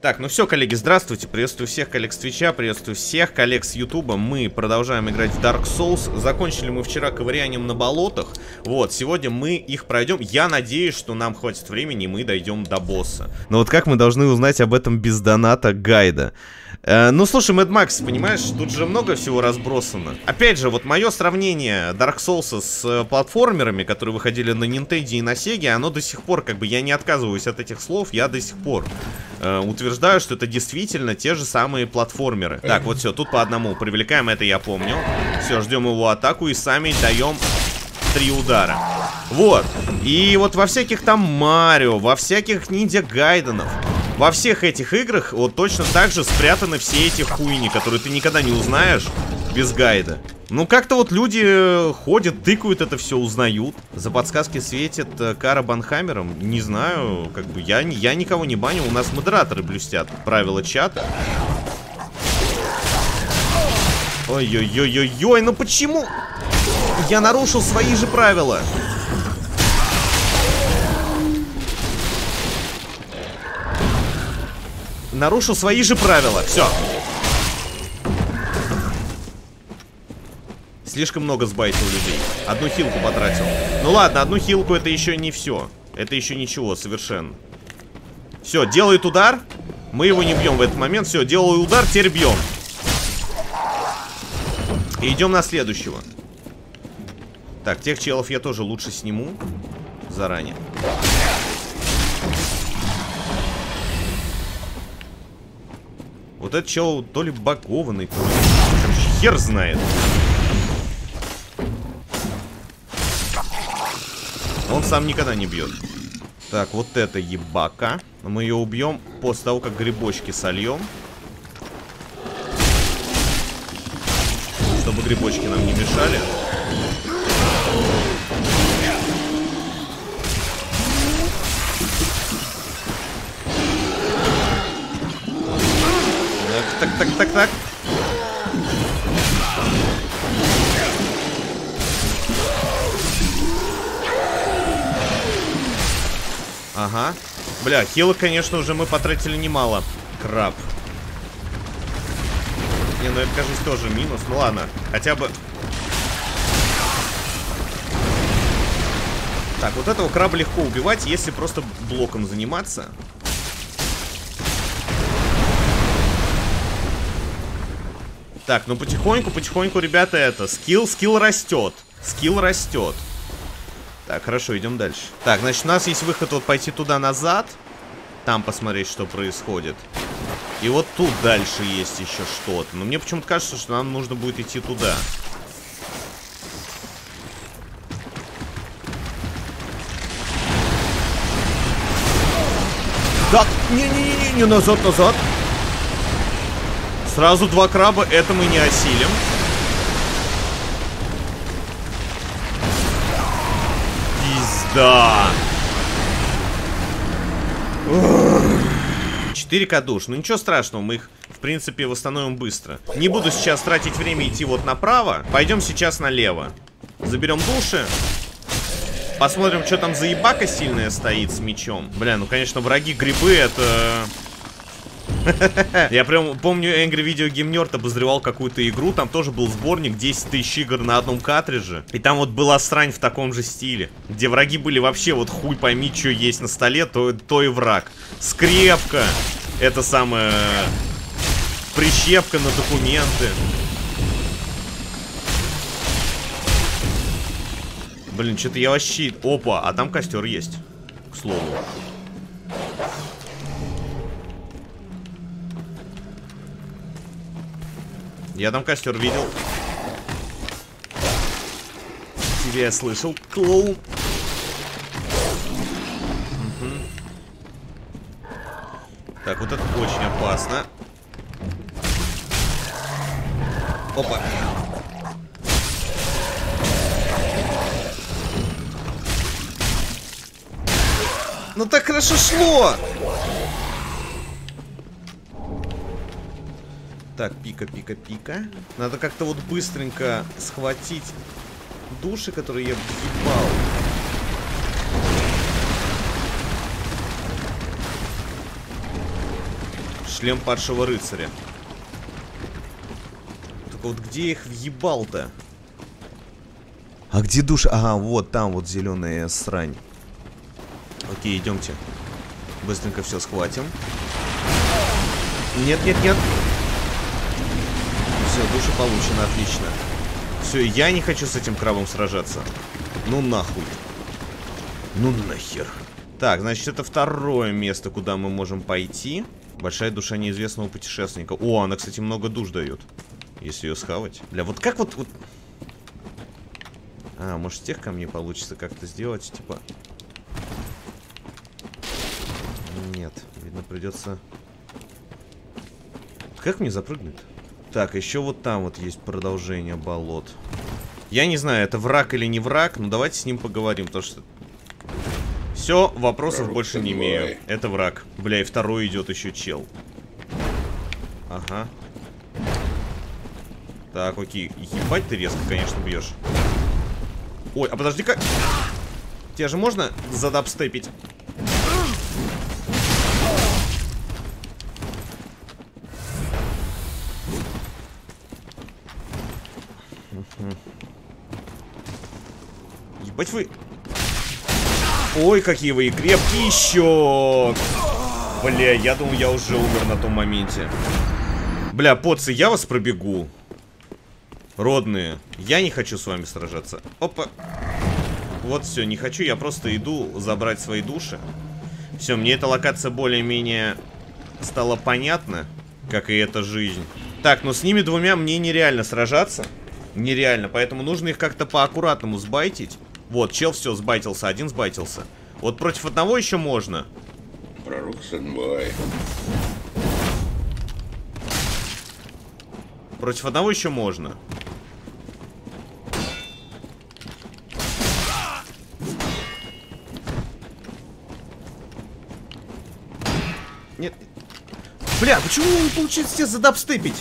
Так, ну все, коллеги, здравствуйте. Приветствую всех коллег с Твича, приветствую всех коллег с Ютуба. Мы продолжаем играть в Dark Souls. Закончили мы вчера ковырянием на болотах. Вот, сегодня мы их пройдем. Я надеюсь, что нам хватит времени, и мы дойдем до босса. Но вот как мы должны узнать об этом без доната гайда? Ну, слушай, Mad Max, понимаешь, тут же много всего разбросано. Опять же, вот мое сравнение Dark Souls с платформерами, которые выходили на Nintendo и на Sega, оно до сих пор, как бы, я не отказываюсь от этих слов, я до сих пор утверждаю, что это действительно те же самые платформеры. Так, вот все, тут по одному привлекаем, это я помню. Все, ждем его атаку и сами даем 3 удара. Вот. И вот во всяких там Марио, во всяких Ниндзя Гайденов, во всех этих играх вот точно так же спрятаны все эти хуйни, которые ты никогда не узнаешь без гайда. Ну как-то вот люди ходят, тыкают это все, узнают. За подсказки светит кара банхаммером. Не знаю, как бы я никого не баню. У нас модераторы блюстят правила чата. Ой-ой-ой-ой-ой, ну почему? Я нарушил свои же правила. Нарушил свои же правила. Все. Слишком много сбайтил людей. Одну хилку потратил. Ну ладно, одну хилку это еще не все. Это еще ничего совершенно. Все, делает удар. Мы его не бьем в этот момент. Все, делаю удар, теперь бьем. И идем на следующего. Так, тех челов я тоже лучше сниму заранее. Вот этот чел то ли багованный, то ли... Короче, хер знает. Он сам никогда не бьет. Так, вот это ебака. Мы ее убьем после того, как грибочки сольем. Чтобы грибочки нам не мешали. Так. Ага. Бля, хилок, конечно, уже мы потратили немало. Краб. Не, ну это, кажется, тоже минус. Ну ладно, хотя бы... Так, вот этого краба легко убивать, если просто блоком заниматься. Так, ну потихоньку, ребята, это... Скилл растет. Скилл растет. Так, хорошо, идем дальше. Так, значит, у нас есть выход вот пойти туда-назад. Там посмотреть, что происходит. И вот тут дальше есть еще что-то. Но мне почему-то кажется, что нам нужно будет идти туда. Так, не, назад. Сразу 2 краба, это мы не осилим. Пизда. 4К душ. Ну ничего страшного, мы их, в принципе, восстановим быстро. Не буду сейчас тратить время идти вот направо. Пойдем сейчас налево. Заберем души. Посмотрим, что там за ебака сильная стоит с мечом. Бля, ну конечно, враги-грибы это... Я прям помню, Angry Video Game Nerd обозревал какую-то игру. Там тоже был сборник 10 тысяч игр на одном картридже. И там вот была срань в таком же стиле, где враги были вообще вот хуй пойми, что есть на столе, то и враг. Скрепка. Это самое... Прищепка на документы. Блин, что-то я вообще... Опа, а там костер есть, к слову. Я там костер видел. Тебя я слышал, клоун. Угу. Так, вот это очень опасно. Опа. Ну так хорошо шло. Так, пика. Надо как-то вот быстренько схватить души, которые я въебал. шлем падшего рыцаря. Только вот где я их въебал-то? А где душа? Ага, вот там вот зеленая срань. Окей, идемте. Быстренько все схватим. Нет, нет, нет. Все, душа получена, отлично. Все, я не хочу с этим крабом сражаться. Ну нахуй. Ну нахер. Так, значит, это второе место, куда мы можем пойти. Большая душа неизвестного путешественника. О, она, кстати, много душ дает. Если ее схавать. Бля, вот как вот... А, может, с тех камней получится как-то сделать, типа... Нет, видно, придется... Как мне запрыгнуть? Так, еще вот там вот есть продолжение болот. Я не знаю, это враг или не враг, но давайте с ним поговорим, потому что... Все, вопросов больше не имею. Это враг. Бля, и второй идет еще чел. Ага. Так, окей. Ебать ты резко, конечно, бьешь. Ой, а подожди-ка. Тебя же можно задабстепить? Ебать вы... Ой, какие вы и крепкие еще. Бля, я думал, я уже умер на том моменте. Бля, поцы, я вас пробегу. Родные, я не хочу с вами сражаться. Опа. Вот все, не хочу, я просто иду забрать свои души. Все, мне эта локация более-менее стала понятна, как и эта жизнь. Так, но с ними двумя мне нереально сражаться. Нереально, поэтому нужно их как-то по-аккуратному сбайтить. Вот, чел все, сбайтился, один сбайтился. Вот против одного еще можно. Против одного еще можно. Нет. Бля, почему не получится тебя задабстепить?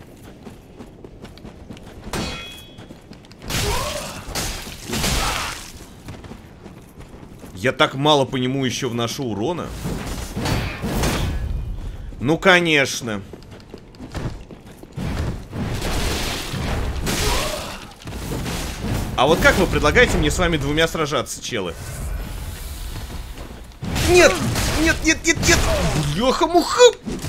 Я так мало по нему еще вношу урона. Ну, конечно. А вот как вы предлагаете мне с вами двумя сражаться, челы? Нет! Нет, нет, нет, нет! Бляха-муха!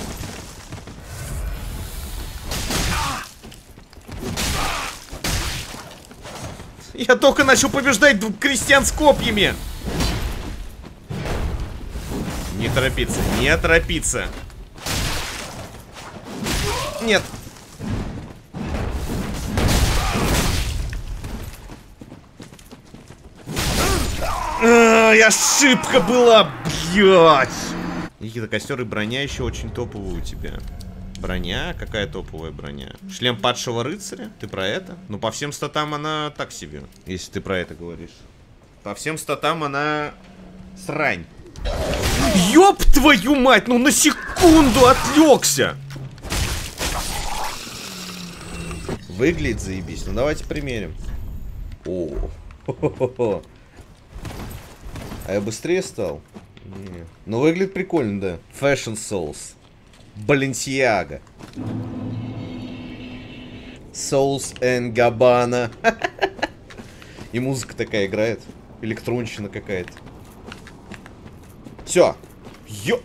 Я только начал побеждать крестьян с копьями! Не торопиться, не торопиться. Нет. Ошибка была, блядь. Никита, костер и броня еще очень топовая у тебя. Броня? Какая топовая броня? Шлем падшего рыцаря? Ты про это? Ну, по всем статам она так себе, если ты про это говоришь. По всем статам она срань. Ёб твою мать, ну на секунду отвлекся. Выглядит заебись, ну давайте примерим. О, хо-хо-хо. А я быстрее стал? Не. Ну выглядит прикольно, да. Fashion Souls. Balenciaga. Souls and Gabbana. И музыка такая играет. Электронщина какая-то. Все. Ё...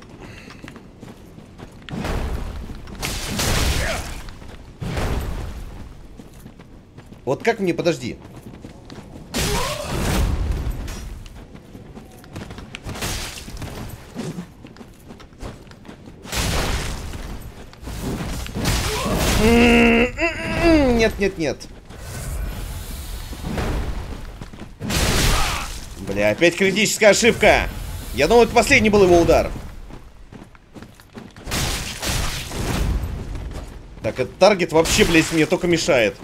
Вот как мне, подожди. Нет, нет, нет. Бля, опять критическая ошибка. Я думал, это последний был его удар. Так, этот таргет вообще, блядь, мне только мешает.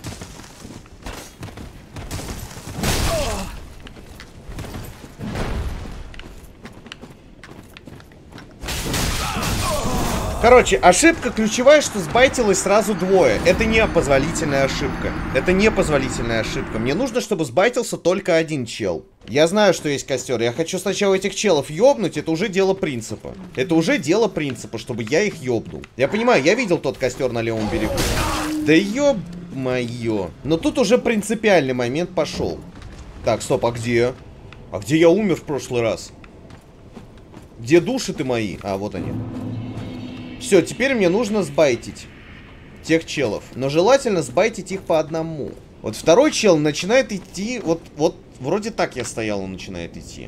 Короче, ошибка ключевая, что сбайтилось сразу двое. Это не позволительная ошибка. Это не позволительная ошибка. Мне нужно, чтобы сбайтился только один чел. Я знаю, что есть костер. Я хочу сначала этих челов ёбнуть. Это уже дело принципа. Это уже дело принципа, чтобы я их ёбнул. Я понимаю, я видел тот костер на левом берегу. Да ёб-моё. Но тут уже принципиальный момент пошел. Так, стоп, а где? А где я умер в прошлый раз? Где души-то мои? А, вот они. Все, теперь мне нужно сбайтить тех челов. Но желательно сбайтить их по одному. Вот второй чел начинает идти. Вот вроде так я стоял, он начинает идти.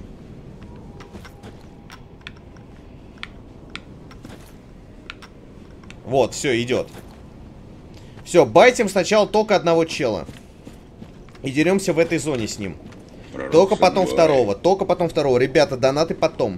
Вот, все, идет. Все, байтим сначала только одного чела. И деремся в этой зоне с ним. Только потом второго. Только потом второго. Ребята, донаты потом.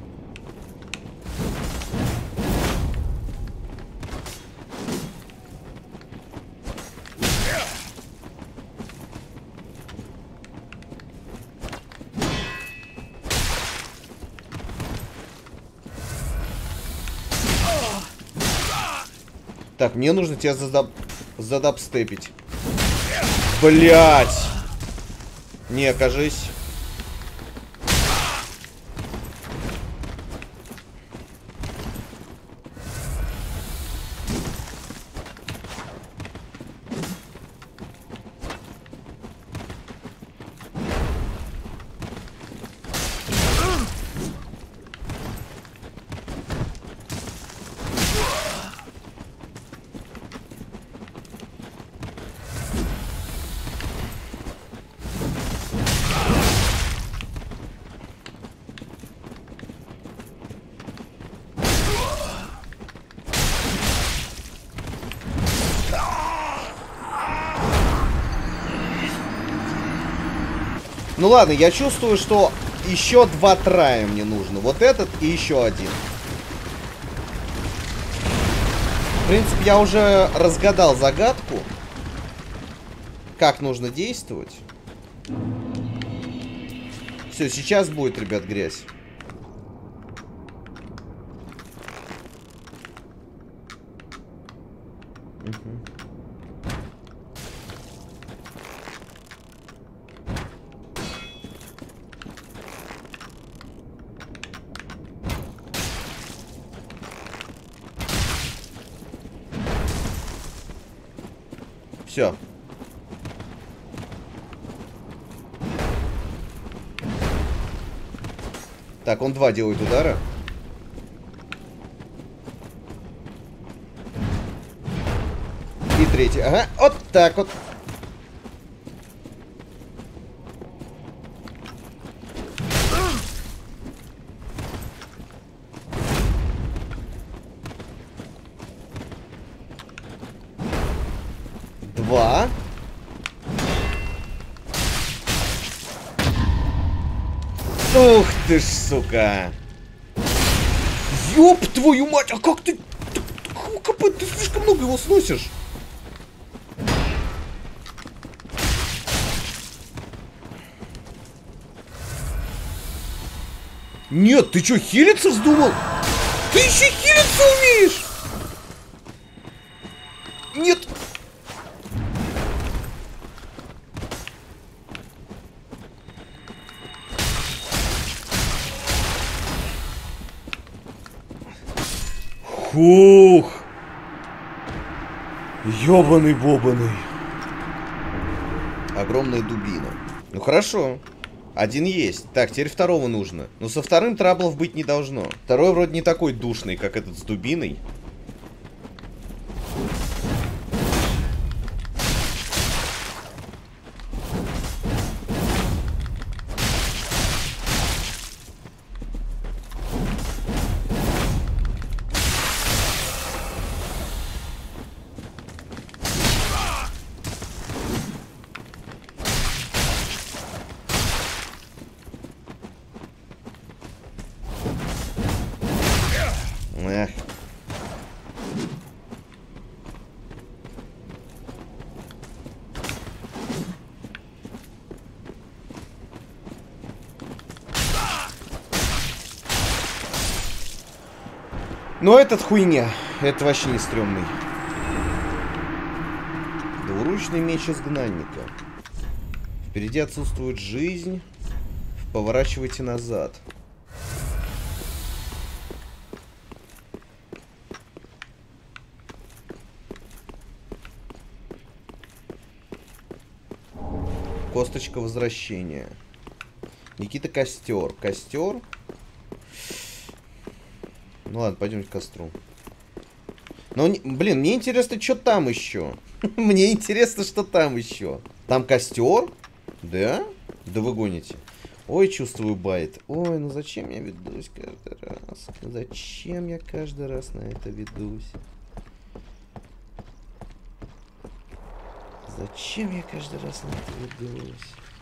Так, мне нужно тебя задабстепить. Блять! Не, кажись. Ну ладно, я чувствую, что еще два трая мне нужно. Вот этот и еще один. В принципе, я уже разгадал загадку. Как нужно действовать. Все, сейчас будет, ребят, грязь. Все. Так, он два делает удара. И третий. Ага, вот так вот. Два. Ух ты ж, сука. Ёб твою мать, а как ты... Ты слишком много его сносишь. Нет, ты чё, хилиться вздумал? Ты еще хилиться умеешь? Нет. Фух. Ёбаный-бобаный. Огромная дубина. Ну хорошо. Один есть. Так, теперь второго нужно. Но со вторым траблов быть не должно. Второй вроде не такой душный, как этот с дубиной. Эх. Но этот хуйня. это вообще не стрёмный. Двуручный меч изгнанника. Впереди отсутствует жизнь. Поворачивайте назад. Косточка возвращения. Никита, костер. Костер. Ну ладно, пойдемте к костру. Но, блин, мне интересно, что там еще. Мне интересно, что там еще. Там костер? Да? Да вы гоните. Ой, чувствую байт. Ой, ну зачем я ведусь каждый раз? Зачем я каждый раз на это ведусь? Зачем я каждый раз на это ведусь?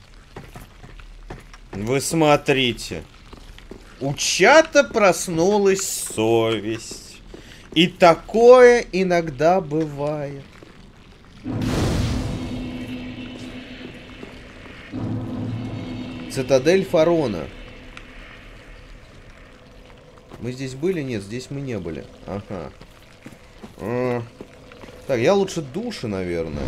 Вы смотрите. У чата проснулась совесть. И такое иногда бывает. Цитадель Фарона. Мы здесь были? Нет, здесь мы не были. Ага. Так, я лучше души, наверное.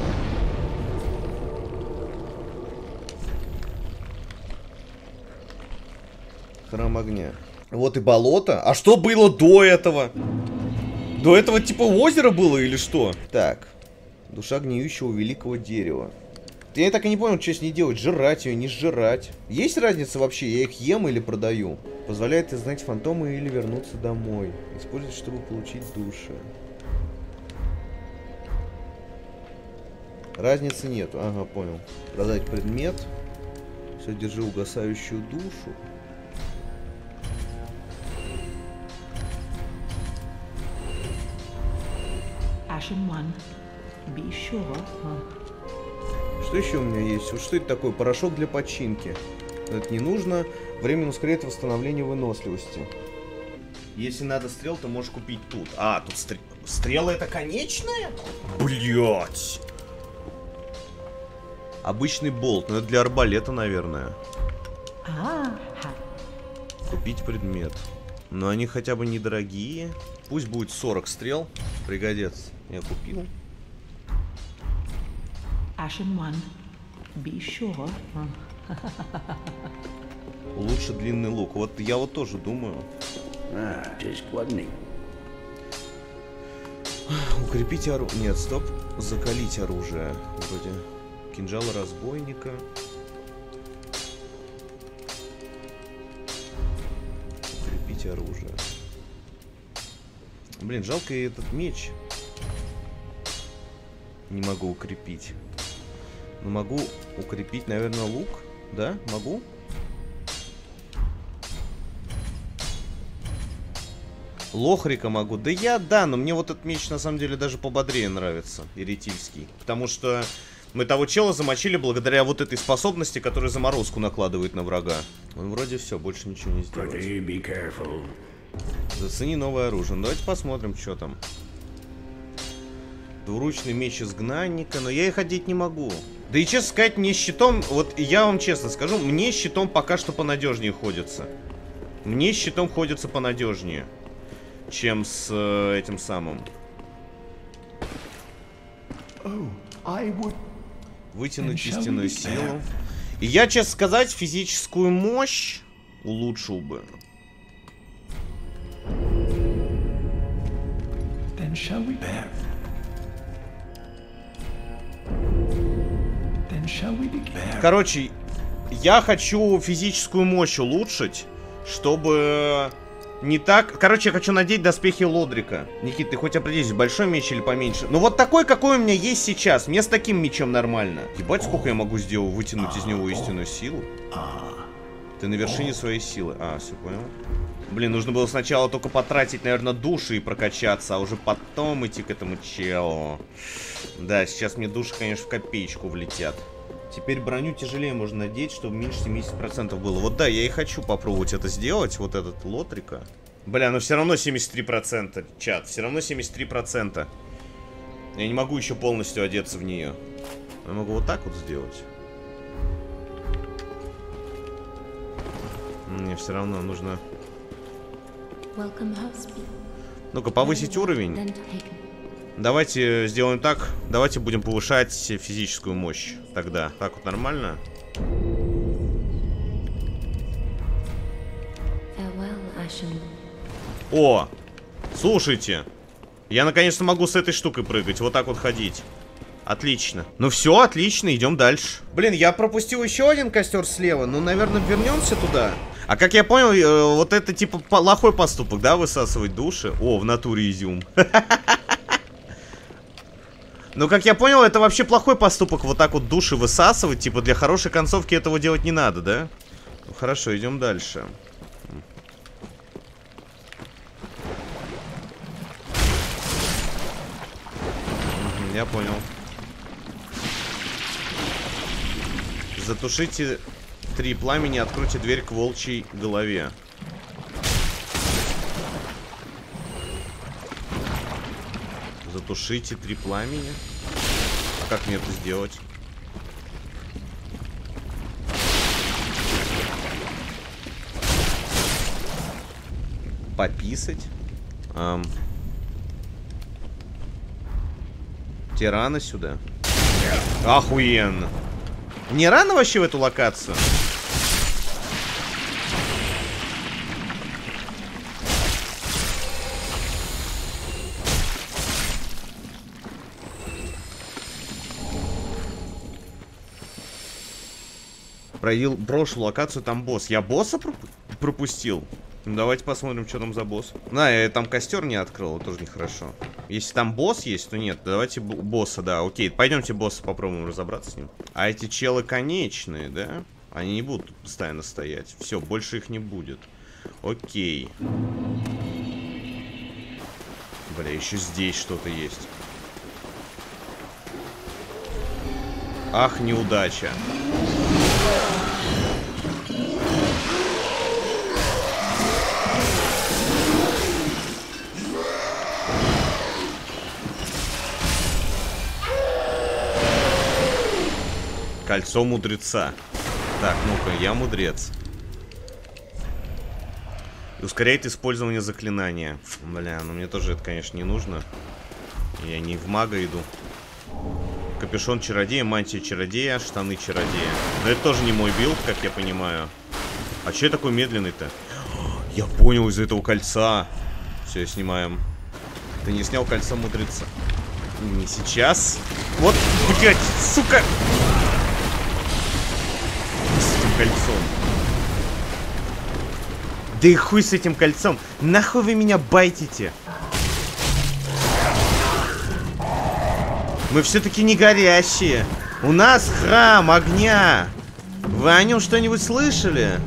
Храм огня. Вот и болото. А что было до этого? До этого типа озеро было или что? Так. Душа гниющего великого дерева. Я так и не понял, что с ней делать. Жрать ее, не сжирать. Есть разница вообще? Я их ем или продаю? Позволяет изгнать фантомы или вернуться домой. Использовать, чтобы получить души. Разницы нету. Ага, понял. Продать предмет. Все, держи угасающую душу. Что еще у меня есть? Вот что это такое? Порошок для починки. Это не нужно. Временно ускоряет восстановление выносливости. Если надо стрел, то можешь купить тут. А, тут стрелы это конечная? Блять. Обычный болт. Но это для арбалета, наверное. Купить предмет. Но они хотя бы недорогие. Пусть будет 40 стрел. Пригодится. Я купил. Лучше длинный лук. Вот я вот тоже думаю. Укрепить оружие. Нет, стоп. Закалить оружие. Вроде кинжала разбойника. Укрепить оружие. Блин, жалко и этот меч. Не могу укрепить. Но могу укрепить, наверное, лук. Да? Могу? Лохрика могу. Да, но мне вот этот меч на самом деле даже пободрее нравится. Еретильский. Потому что мы того чела замочили благодаря вот этой способности, которая заморозку накладывает на врага. Он вроде все, больше ничего не сделает. Зацени новое оружие. Ну, давайте посмотрим, что там. Двуручный меч изгнанника. Но я и ходить не могу. Да и честно сказать, мне щитом... Вот я вам честно скажу, мне щитом пока что понадежнее ходится. Мне щитом ходится понадежнее, чем с этим самым. Вытянуть истинную силу. И я, честно сказать, физическую мощь улучшил бы. Короче, я хочу физическую мощь улучшить, чтобы не так... Короче, я хочу надеть доспехи Лодрика. Никит, ты хоть определись, большой меч или поменьше? Ну вот такой, какой у меня есть сейчас. Мне с таким мечом нормально. Ебать, сколько я могу сделать, вытянуть из него истинную силу. Ты на вершине своей силы. А, все понял. Блин, нужно было сначала только потратить, наверное, души и прокачаться, а уже потом идти к этому челу. Да, сейчас мне души, конечно, в копеечку влетят. Теперь броню тяжелее можно надеть, чтобы меньше 70% было. Вот да, я и хочу попробовать это сделать, вот этот Лотрика. Бля, но все равно 73%, чат, все равно 73%. Я не могу еще полностью одеться в нее. Я могу вот так вот сделать. Мне все равно нужно... Ну-ка, повысить уровень. Давайте сделаем так. Давайте будем повышать физическую мощь. Тогда. Так вот нормально? О! Слушайте. Я наконец-то могу с этой штукой прыгать. Вот так вот ходить. Отлично. Ну все, отлично, идем дальше. Блин, я пропустил еще один костер слева. Ну, наверное, вернемся туда. А как я понял, вот это типа плохой поступок, да, высасывать души? О, в натуре изюм. Ну, как я понял, это вообще плохой поступок, вот так вот души высасывать. Типа, для хорошей концовки этого делать не надо, да? Ну, хорошо, идем дальше. Я понял. Затушите 3 пламени, откройте дверь к волчьей голове. Затушите 3 пламени. А как мне это сделать? Пописать? Тирана сюда. Охуенно. Не рано вообще в эту локацию? Пройдил прошлую локацию, там босс. Я босса пропустил? Ну, давайте посмотрим, что там за босс. Я там костер не открыл, тоже нехорошо. Если там босс есть, то нет. Давайте босса, да, окей. Пойдемте босса попробуем разобраться с ним. А эти челы конечные, да? Они не будут тут постоянно стоять. Все, больше их не будет. Окей. Бля, еще здесь что-то есть. Ах, неудача. Кольцо мудреца. Так, ну-ка, я мудрец. Ускоряет использование заклинания. Бля, ну мне тоже это, конечно, не нужно. Я не в мага иду. Капюшон чародея, мантия чародея, штаны чародея. Но это тоже не мой билд, как я понимаю. А че я такой медленный-то? Я понял, из-за этого кольца. Все, снимаем. Ты не снял кольцо мудреца. Не сейчас. Вот, блядь, сука! С этим кольцом. Да и хуй с этим кольцом. Нахуй вы меня байтите? Мы все-таки не горящие. У нас храм огня. Вы о нем что-нибудь слышали?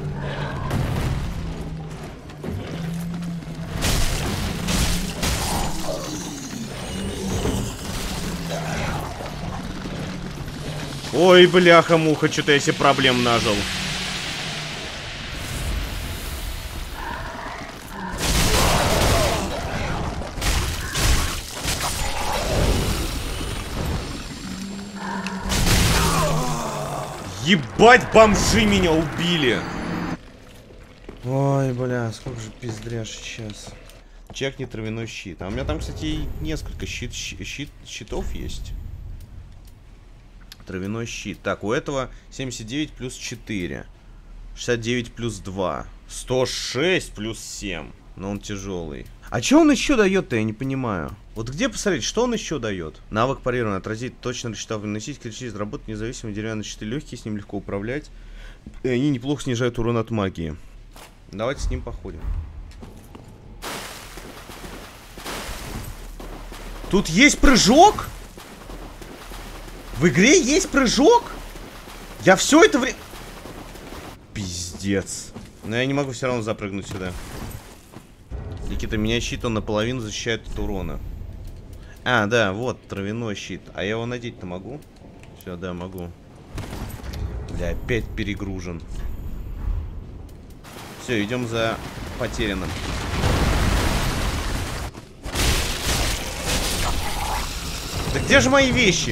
Ой, бляха-муха, что-то я себе проблем нажил. Ебать, бомжи меня убили. Ой, бля, сколько же пиздряж сейчас. Чекни травяной щит. А у меня там, кстати, несколько щитов есть. Травяной щит. Так, у этого 79 плюс 4. 69 плюс 2. 106 плюс 7. Но он тяжелый. А что он еще дает-то, я не понимаю. Вот где посмотреть, что он еще дает? Навык парирования. Отразить, точно рассчитав, выносить, кричить, работать независимо. Деревянные щиты легкие, с ним легко управлять. И они неплохо снижают урон от магии. Давайте с ним походим. Тут есть прыжок? В игре есть прыжок? Я все это время... Пиздец. Но я не могу все равно запрыгнуть сюда. Никита, меня щит, он наполовину защищает от урона. А, да, вот, травяной щит. А я его надеть-то могу? Все, да, могу. Бля, опять перегружен. Все, идем за потерянным. Да где же мои вещи?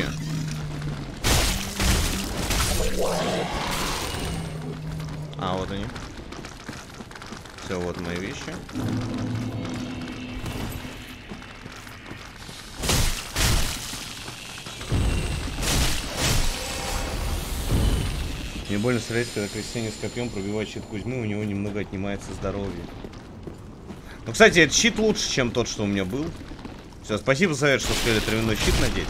А, вот они. Все, вот мои вещи. Мне больно стрелять, когда крестьянин с копьем пробивает щит Кузьмы, у него немного отнимается здоровье. Ну, кстати, этот щит лучше, чем тот, что у меня был. Все, спасибо за совет, что сказали травяной щит надеть.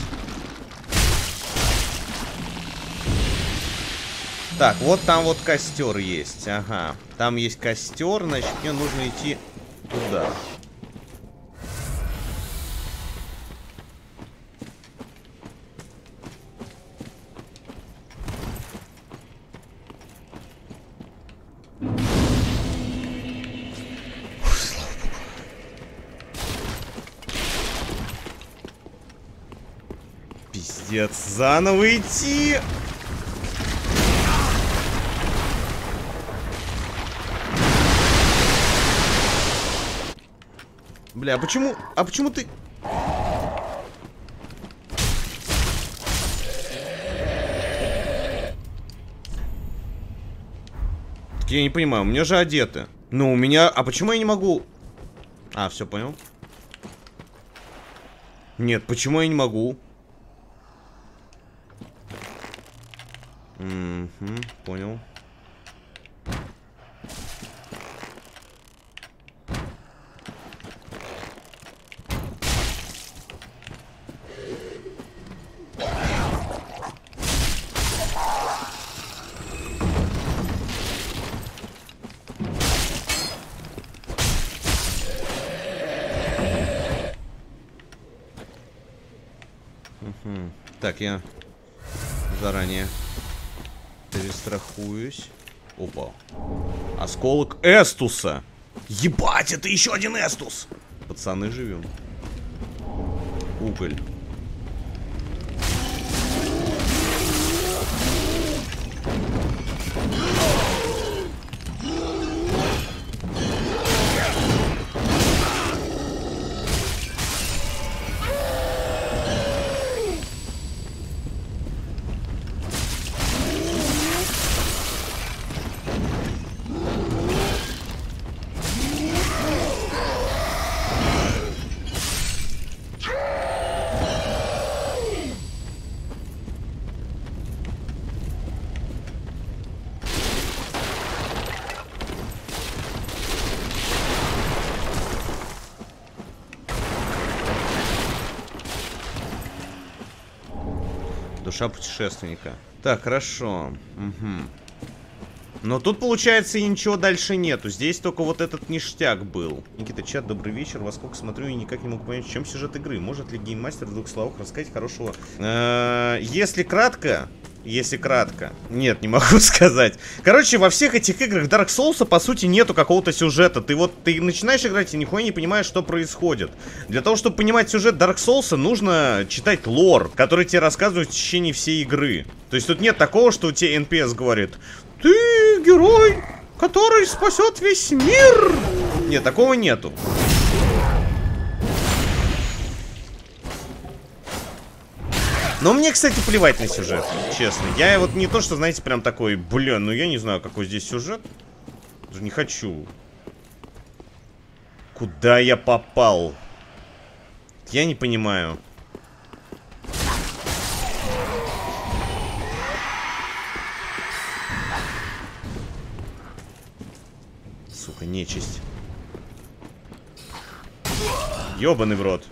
Так, вот там вот костер есть. Ага. Там есть костер, значит, мне нужно идти туда. Пиздец, заново идти. Бля, а почему? А почему ты? Так я не понимаю, у меня же одеты. Ну, у меня... А почему я не могу... А, все, понял. Нет, почему я не могу? Понял. Так, я заранее перестрахуюсь. Опа. Осколок Эстуса. Ебать, это еще один Эстус. Пацаны, живем. Уголь. Душа путешественника. Так, хорошо. Но тут, получается, и ничего дальше нету. Здесь только вот этот ништяк был. Никита, чат, добрый вечер. Во сколько смотрю и никак не могу понять, в чем сюжет игры. Может ли гейммастер в двух словах рассказать хорошего? Если кратко... Нет, не могу сказать. Короче, во всех этих играх Dark Souls, по сути, нету какого-то сюжета. Ты начинаешь играть и нихуя не понимаешь, что происходит. Для того, чтобы понимать сюжет Dark Souls, нужно читать лор, который тебе рассказывают в течение всей игры. То есть тут нет такого, что тебе NPS говорит: ты герой, который спасет весь мир. Нет, такого нету. Но мне, кстати, плевать на сюжет, честно. Я вот не то, что, знаете, прям такой, блин, ну я не знаю, какой здесь сюжет. Даже не хочу. Куда я попал? Я не понимаю. Сука, нечисть. Ёбаный в рот.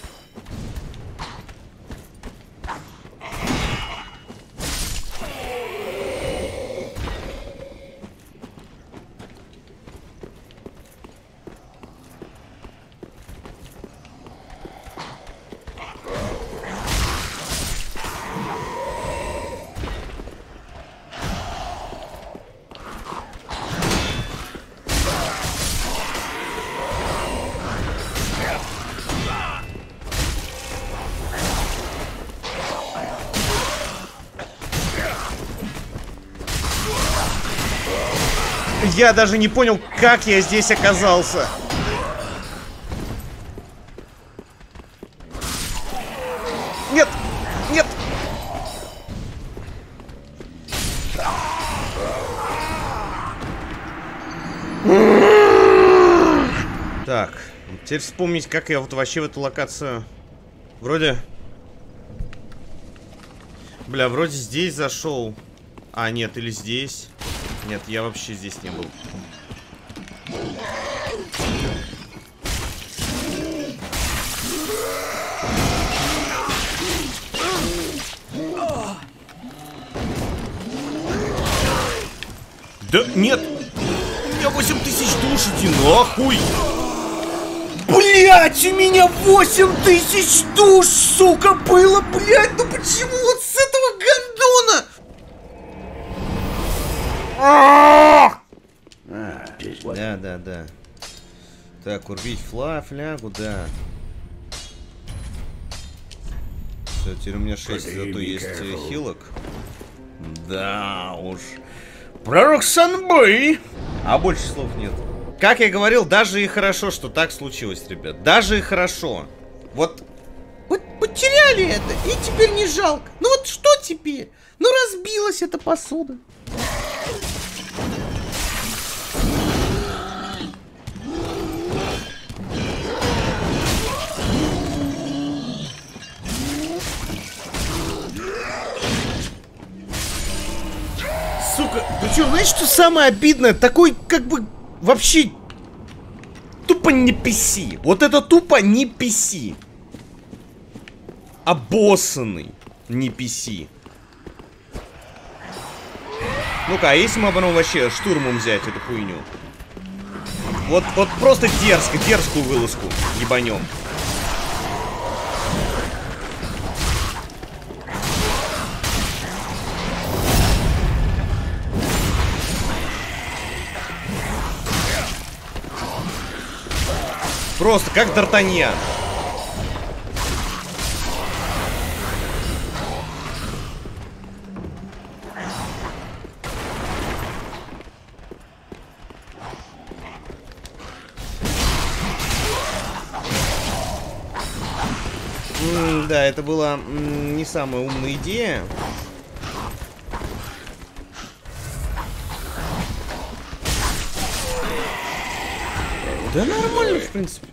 Я даже не понял, как я здесь оказался. Нет! Нет! Так, теперь вспомнить, как я вот вообще в эту локацию... Вроде... Бля, вроде здесь зашел. А, нет, или здесь. Нет, я вообще здесь не был. Да нет! У меня 8000 душ, иди нахуй! Блять, у меня 8000 душ, сука, было, блять, ну почему вот с этого гандона? Да. Так, урбить флягу, да. Все, теперь у меня 6, зато есть хилок. Да уж. Пророк Санбой! А больше слов нет. Как я говорил, даже и хорошо, что так случилось, ребят. Даже и хорошо. Вот потеряли это, и теперь не жалко. Ну вот что теперь? Ну разбилась эта посуда. сука, причем, знаешь, что самое обидное? Такой, как бы, вообще тупо не PC. Вот это тупо не PC. Обоссанный не PC. Ну-ка, а если мы потом вообще штурмом взять эту хуйню? Вот просто дерзкую вылазку ебанем. Просто как Д'Артаньян. Да, это была не самая умная идея. Да нормально, в принципе.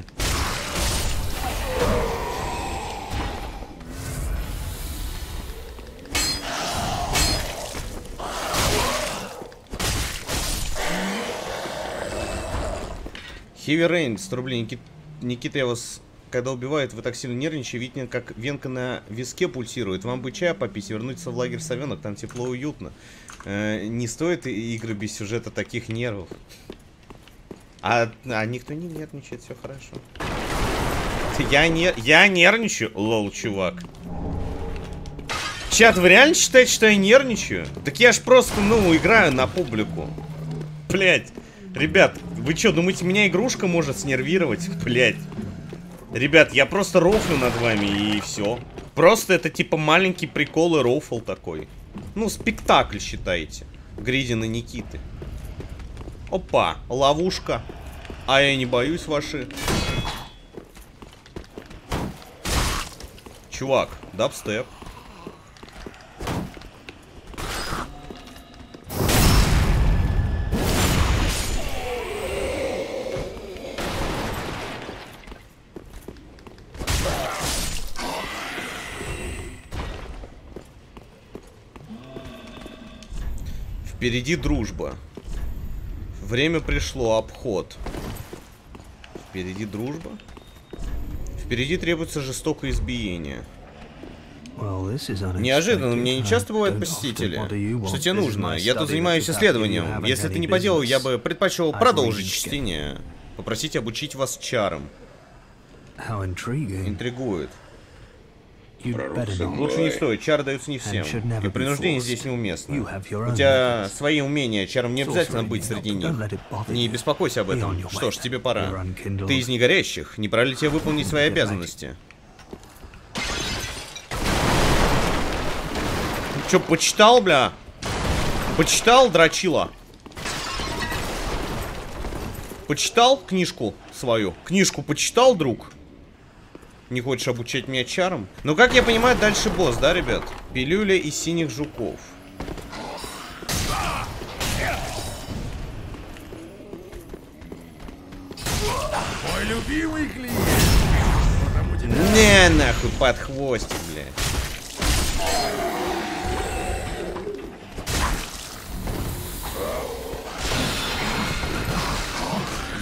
Heavy Rain, 100 рублей. Никита, я вас... Когда убивают, вы так сильно нервничаете, видно, как венка на виске пульсирует. Вам бы чая попить и вернуться в лагерь Совенок, там тепло и уютно. Не стоит игры без сюжета таких нервов. А никто не нервничает, все хорошо. Я нервничаю? Лол, чувак. Чат, вы реально считаете, что я нервничаю? Так я ж просто, ну, играю на публику. Блять. Ребят, вы что, думаете, меня игрушка может снервировать? Блять. Ребят, я просто рофлю над вами и все. Просто это типа маленький прикол и рофл такой. Ну, спектакль считайте. Гридина Никиты. Опа, ловушка. А я не боюсь ваши. Чувак, дабстеп. Впереди дружба. Время пришло, обход. Впереди дружба. Впереди требуется жестокое избиение. Неожиданно, мне не часто бывают посетители. Что тебе нужно? Я тут занимаюсь исследованием. Если ты не по делу, я бы предпочел продолжить чтение. Попросить обучить вас чарам. Интригует. Лучше не стоит, чары даются не всем. И принуждение здесь неуместно. У тебя свои умения, чарам не обязательно быть среди них. Не беспокойся об этом. Что ж, тебе пора. Ты из негорящих, не пора ли тебе выполнить свои обязанности? Чё, почитал, бля? Почитал, дрочила? Почитал книжку свою? Книжку почитал, друг? Не хочешь обучать меня чарам? Ну, как я понимаю, дальше босс, да, ребят? Пилюля из синих жуков. Мой любимый клиент. Не, нахуй, под хвостик, блядь.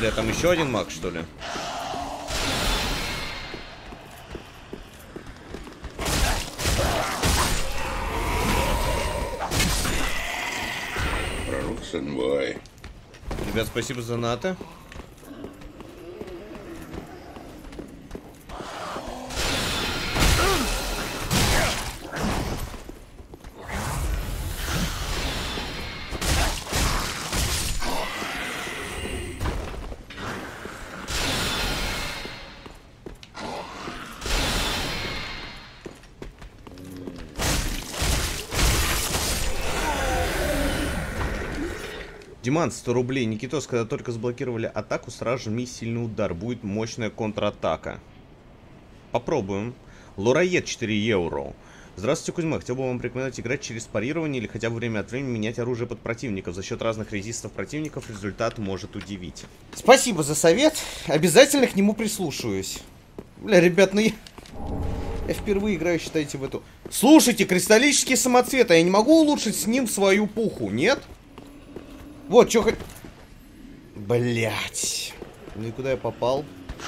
Бля, там еще один маг, что ли? Ребят, спасибо за НАТО. Диман, 100 рублей. Никитос, когда только заблокировали атаку, сразу жми сильный удар. Будет мощная контратака. Попробуем. Лораед 4 евро. Здравствуйте, Кузьма. Хотел бы вам порекомендовать играть через парирование или хотя бы время от времени менять оружие под противников. За счет разных резистов противников результат может удивить. Спасибо за совет. Обязательно к нему прислушаюсь. Бля, ребят, ну я впервые играю, считайте, в эту... Слушайте, кристаллический самоцвет, а я не могу улучшить с ним свою пуху, нет? Вот, чё хоть... Блять. Ну и куда я попал?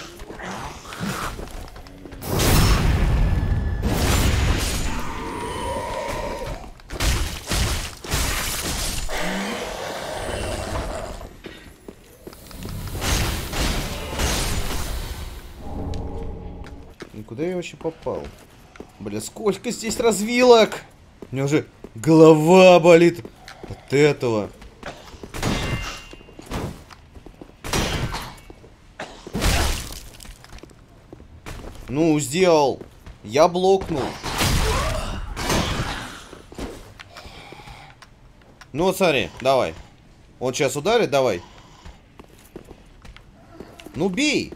Ну куда я вообще попал? Бля, сколько здесь развилок! У меня уже голова болит от этого. Ну, сделал. Я блокнул. Ну, вот смотри, давай. Он сейчас ударит, давай. Ну, бей.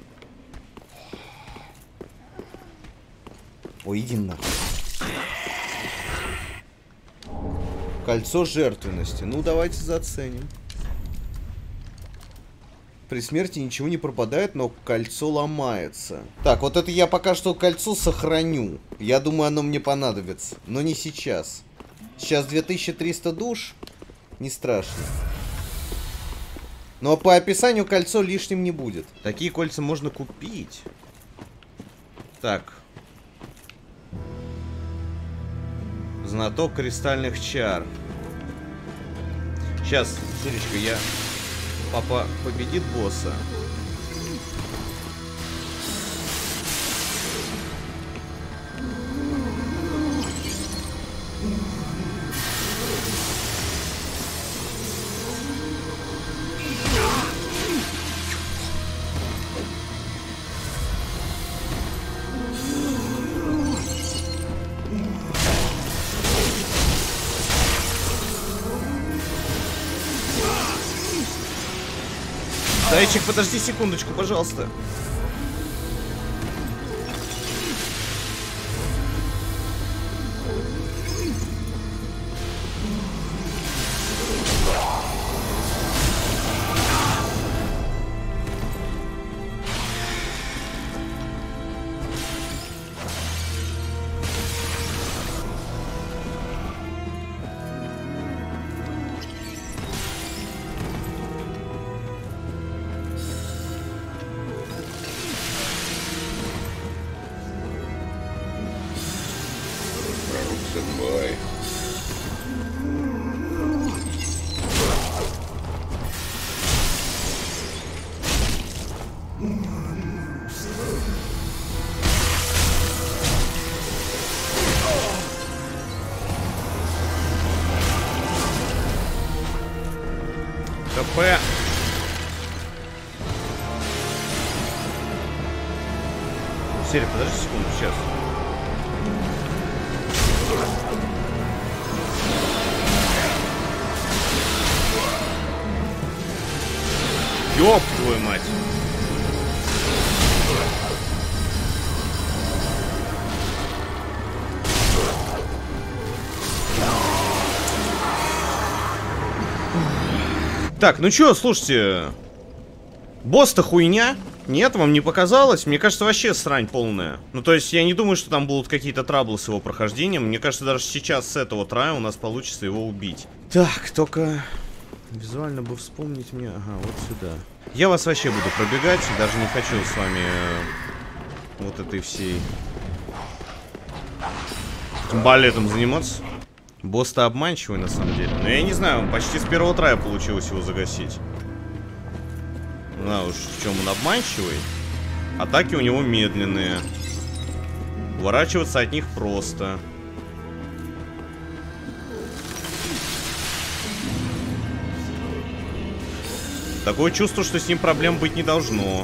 Ой, иди нахуй. Кольцо жертвенности. Ну, давайте заценим. При смерти ничего не пропадает, но кольцо ломается. Так, вот это я пока что кольцо сохраню. Я думаю, оно мне понадобится. Но не сейчас. Сейчас 2300 душ. Не страшно. Но по описанию кольцо лишним не будет. Такие кольца можно купить. Так. Знаток кристальных чар. Сейчас, Сиречка, я... Папа победит босса. Зайчик, подожди секундочку, пожалуйста. КП. Серия, подожди секунду, сейчас. Ёб твою мать. Так, ну чё, слушайте. Босс-то хуйня? Нет, вам не показалось? Мне кажется, вообще срань полная. Ну, то есть, я не думаю, что там будут какие-то траблы с его прохождением. Мне кажется, даже сейчас с этого трая у нас получится его убить. Так, только... Визуально бы вспомнить мне... Ага, вот сюда. Я вас вообще буду пробегать, даже не хочу с вами вот этой всей этим балетом заниматься. Босс-то обманчивый на самом деле. Но я не знаю, почти с первого трая получилось его загасить. Уж в чем он обманчивый. Атаки у него медленные. Уворачиваться от них просто. Такое чувство, что с ним проблем быть не должно.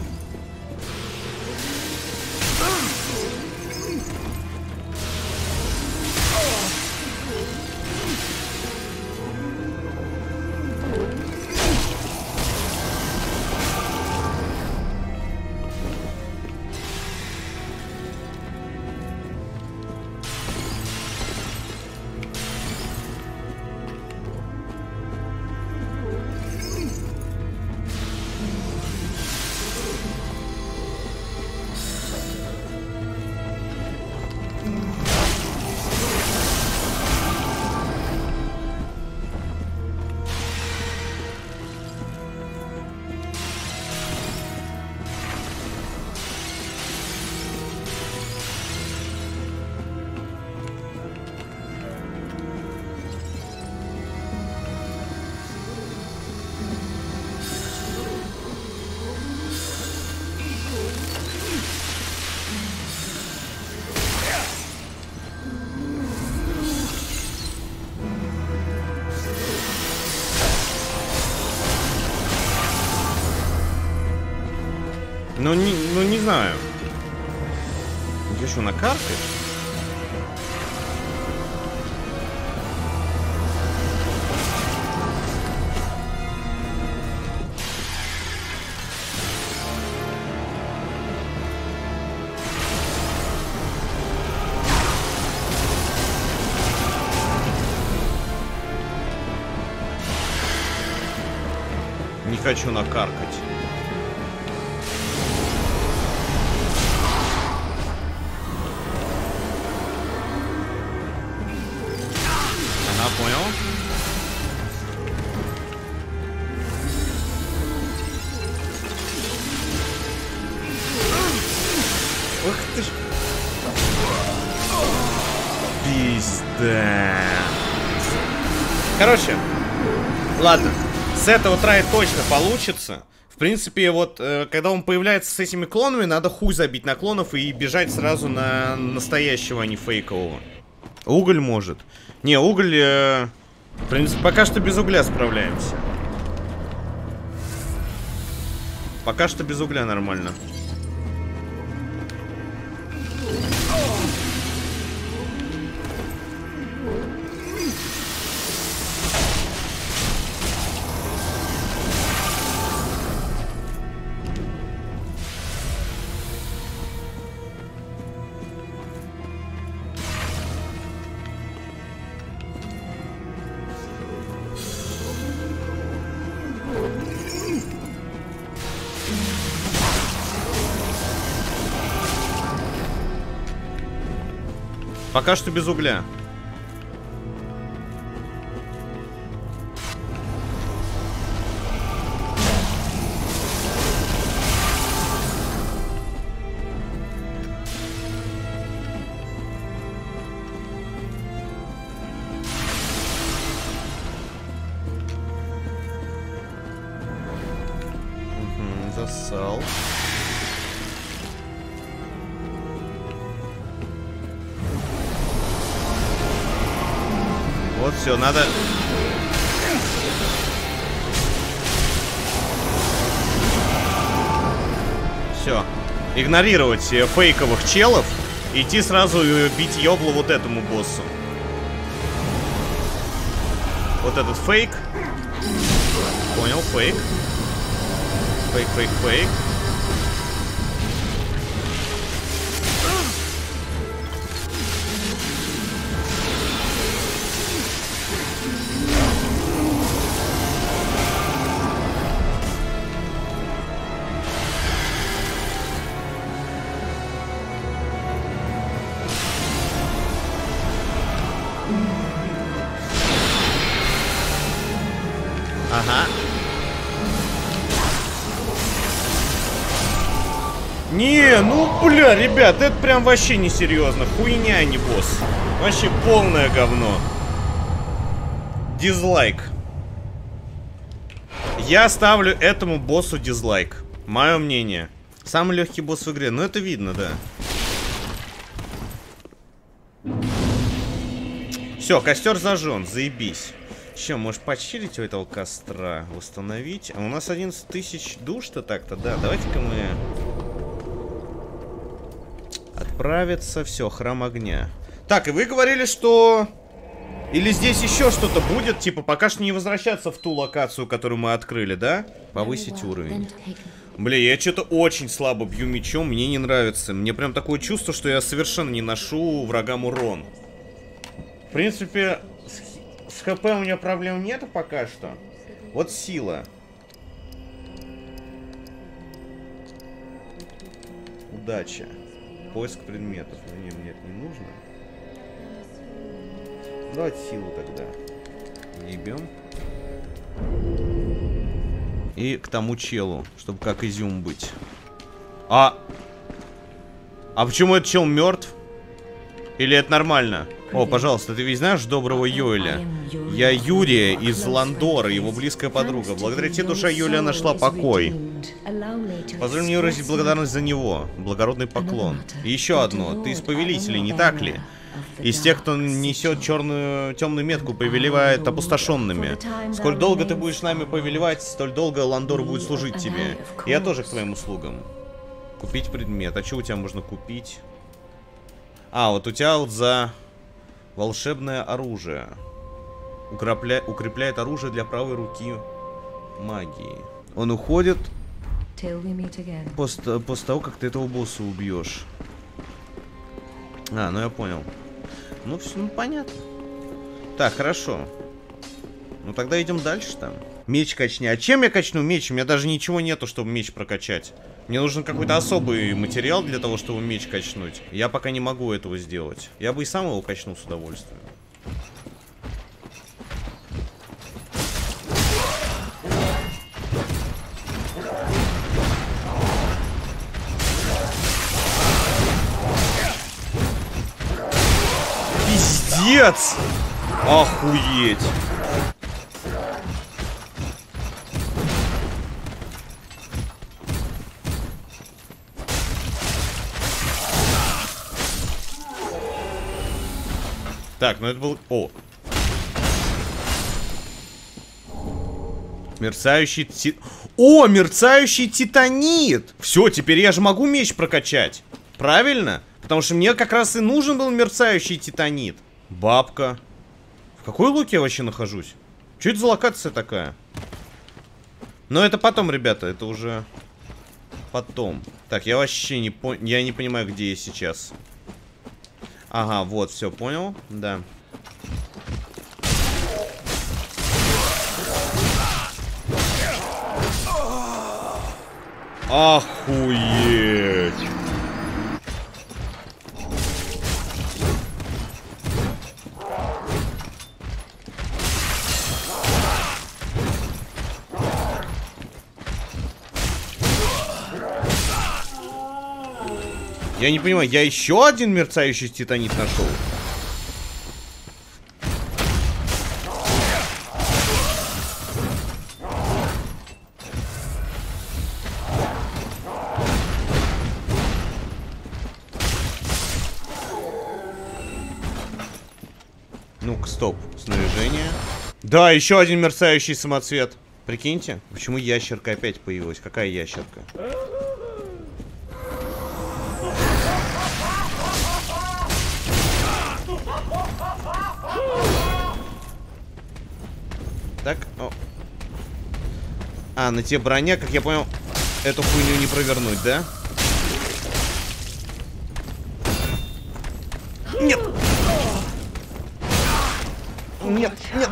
Ну не знаю. Я что, на карте? Не хочу накаркать. Понял? Ух ты ж. Пизда. Короче, ладно. С этого трая точно получится. В принципе, вот, когда он появляется с этими клонами, надо хуй забить на клонов и бежать сразу на настоящего, а не фейкового. Уголь может. Не, уголь... в принципе, пока что без угля справляемся. Пока что без угля нормально. Пока что без угля. Засал. Вот, все, надо... Все. Игнорировать фейковых челов. Идти сразу бить ёблу вот этому боссу. Вот этот фейк. Понял, фейк. Фейк, фейк, фейк. Ага. Не, ну, бля, ребят, это прям вообще несерьезно. Хуйня, а не босс. Вообще полное говно. Дизлайк. Я ставлю этому боссу дизлайк. Мое мнение. Самый легкий босс в игре. Ну, это видно, да. Все, костер зажжен, заебись. Че, можешь почилить у этого костра? Восстановить. А у нас 11 тысяч душ-то так-то, да. Давайте-ка мы... Отправиться, все, храм огня. Так, и вы говорили, что... Или здесь еще что-то будет? Типа, пока что не возвращаться в ту локацию, которую мы открыли, да? Повысить уровень. Бля, я что-то очень слабо бью мечом, мне не нравится. Мне прям такое чувство, что я совершенно не ношу врагам урон. В принципе, с ХП у меня проблем нету пока что. Вот сила. Удача. Поиск предметов. Мне это не нужно. Давайте силу тогда. Ебем. И к тому челу, чтобы как изюм быть. А почему этот чел мертв? Или это нормально? О, пожалуйста, ты ведь знаешь доброго Йоэля? Я Юрия из Ландора, его близкая подруга. Благодаря тебе душа Юлия нашла покой. Позволь мне выразить благодарность за него. Благородный поклон. И еще одно. Ты из повелителей, не так ли? Из тех, кто несет темную метку, повелевает опустошенными. Сколь долго ты будешь с нами повелевать, столь долго Ландор будет служить тебе. Я тоже к твоим услугам. Купить предмет. А что у тебя можно купить? А, вот у тебя вот за волшебное оружие. Укрепляет оружие для правой руки магии. Он уходит после того, как ты этого босса убьешь. А, ну я понял. Ну, все, ну понятно. Так, хорошо. Ну тогда идем дальше там. Меч качни. А чем я качну меч? У меня даже ничего нету, чтобы меч прокачать. Мне нужен какой-то особый материал для того, чтобы меч качнуть. Я пока не могу этого сделать. Я бы и сам его качнул с удовольствием. Пиздец! Охуеть! Так, ну это был... О! Мерцающий О, мерцающий титанит! Все, теперь я же могу меч прокачать. Правильно? Потому что мне как раз и нужен был мерцающий титанит. Бабка. В какой луке я вообще нахожусь? Что это за локация такая? Но это потом, ребята, это уже потом. Так, я вообще не понимаю, где я сейчас. Ага, вот, все, понял? Да. Охуеть! Я не понимаю, я еще один мерцающий титанит нашел. Ну-ка, стоп. Снаряжение. Да, еще один мерцающий самоцвет. Прикиньте, почему ящерка опять появилась? Какая ящерка? Так, о. А, на тебе броня, как я понял, эту хуйню не провернуть, да? Нет! Нет, нет!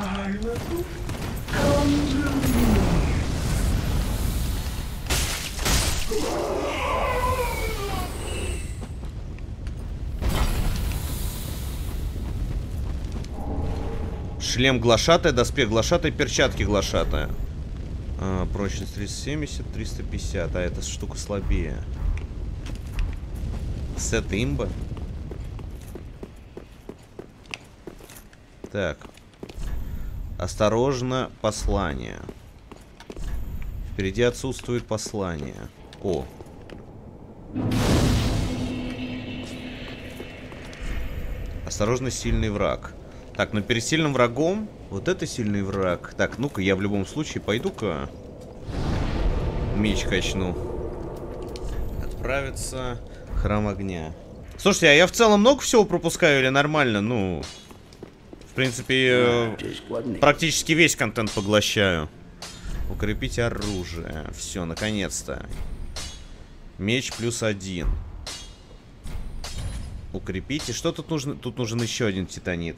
Шлем глашатая, доспех глашатая, перчатки глашатая. Прочность 370, 350. А эта штука слабее. Сет имба. Так. Осторожно, послание. Впереди отсутствует послание. О. Осторожно, сильный враг. Так, но перед сильным врагом... Вот это сильный враг. Так, ну-ка, я в любом случае пойду-ка... Меч качну. Отправиться... Храм огня. Слушайте, а я в целом много всего пропускаю или нормально? Ну... В принципе, практически весь контент поглощаю. Укрепить оружие. Все, наконец-то. Меч +1. Укрепите. Что тут нужно? Тут нужен еще один титанит.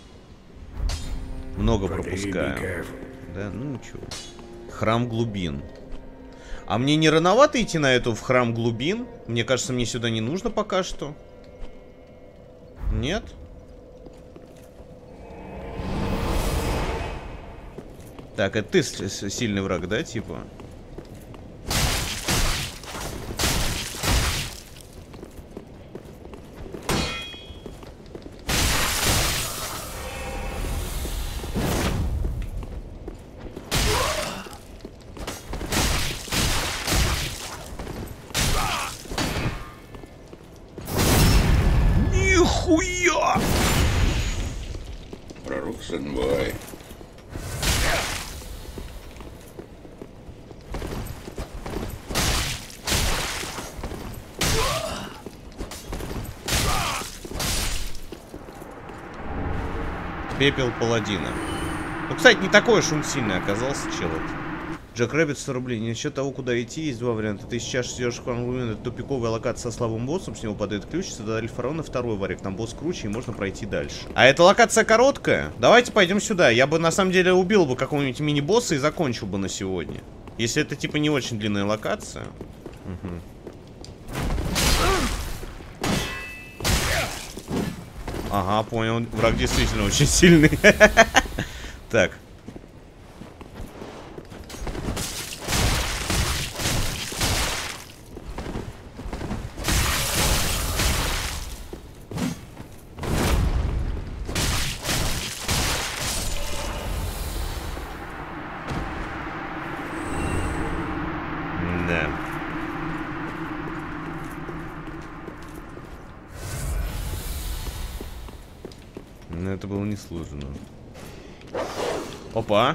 Много пропускаю. Да, ну ничего. Храм глубин. А мне не рановато идти на эту в храм глубин? Мне кажется, мне сюда не нужно пока что. Нет? Так, это ты сильный враг, да, типа? Нихуя! Пророк, сын мой. Пепел паладина. Ну, кстати, не такой уж он сильный оказался, чел. Джек Рэббит 100 рублей. Не насчет того, куда идти, есть два варианта. Ты сейчас идешь в храм глубин, это тупиковая локация со слабым боссом, с него падает ключ, сюда Альфарона, второй варик, там босс круче, и можно пройти дальше. А эта локация короткая? Давайте пойдем сюда. Я бы, на самом деле, убил бы какого-нибудь мини-босса и закончил бы на сегодня. Если это, типа, не очень длинная локация. Угу. Ага, понял. Враг действительно очень сильный. Так. Да. Но это было несложно. Опа.